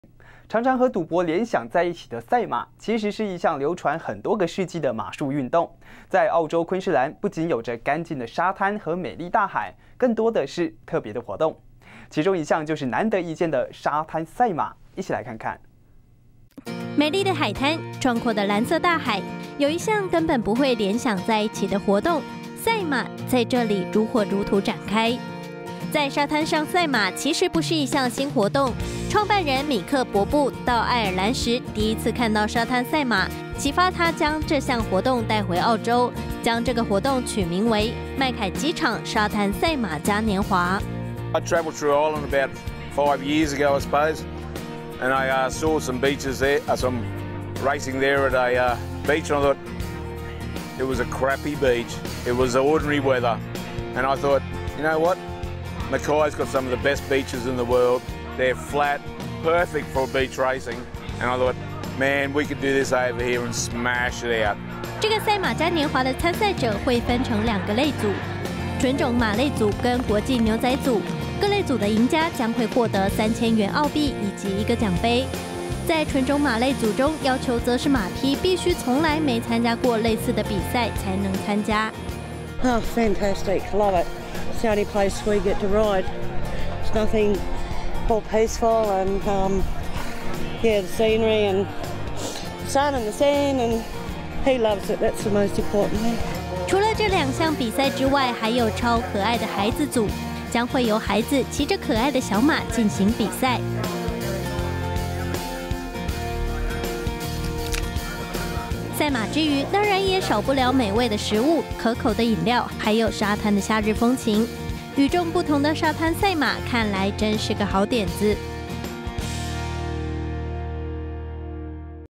常常和赌博联想在一起的赛马，其实是一项流传很多个世纪的马术运动。在澳洲昆士兰，不仅有着干净的沙滩和美丽大海，更多的是特别的活动。其中一项就是难得一见的沙滩赛马，一起来看看。 美丽的海滩，壮阔的蓝色大海，有一项根本不会联想在一起的活动——赛马，在这里如火如荼展开。在沙滩上赛马其实不是一项新活动。创办人米克·伯布到爱尔兰时，第一次看到沙滩赛马，启发他将这项活动带回澳洲，将这个活动取名为麦凯机场沙滩赛马嘉年华。 I travelled through Ireland about 5 years ago, I suppose, and I saw some beaches there, some racing there at a beach, and I thought it was a crappy beach. It was ordinary weather, and I thought, you know what? Mackay's got some of the best beaches in the world. They're flat, perfect for beach racing, and I thought, man, we could do this over here and smash it out. 这个赛马嘉年华的参赛者会分成2个类组，纯种马类组跟国际牛仔组。各类组的赢家将会获得3000元澳币以及1个奖杯。在纯种马类组中，要求则是马匹必须从来没参加过类似的比赛才能参加。 Oh, fantastic! Love it. It's the only place we get to ride. It's nothing more peaceful and yeah, the scenery and sun and the sand, and he loves it. That's the most important thing. 除了这2项比赛之外，还有超可爱的孩子组。将会由孩子骑着可爱的小马进行比赛。赛马之余，当然也少不了美味的食物、可口的饮料，还有沙滩的夏日风情。与众不同的沙滩赛马，看来真是个好点子。